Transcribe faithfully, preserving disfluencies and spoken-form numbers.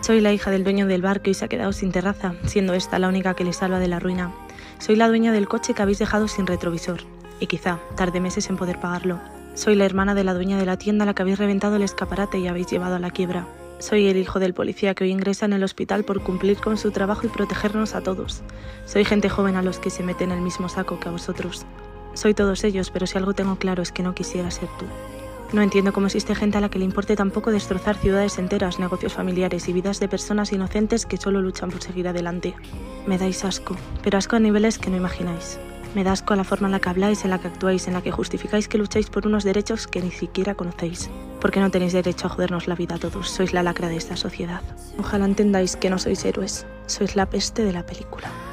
Soy la hija del dueño del bar que hoy se ha quedado sin terraza, siendo esta la única que le salva de la ruina. Soy la dueña del coche que habéis dejado sin retrovisor, y quizá tarde meses en poder pagarlo. Soy la hermana de la dueña de la tienda a la que habéis reventado el escaparate y habéis llevado a la quiebra. Soy el hijo del policía que hoy ingresa en el hospital por cumplir con su trabajo y protegernos a todos. Soy gente joven a los que se mete en el mismo saco que a vosotros. Soy todos ellos, pero si algo tengo claro es que no quisiera ser tú. No entiendo cómo existe gente a la que le importe tampoco destrozar ciudades enteras, negocios familiares y vidas de personas inocentes que solo luchan por seguir adelante. Me dais asco, pero asco a niveles que no imagináis. Me da asco la forma en la que habláis, en la que actuáis, en la que justificáis que lucháis por unos derechos que ni siquiera conocéis. Porque no tenéis derecho a jodernos la vida a todos, sois la lacra de esta sociedad. Ojalá entendáis que no sois héroes, sois la peste de la película.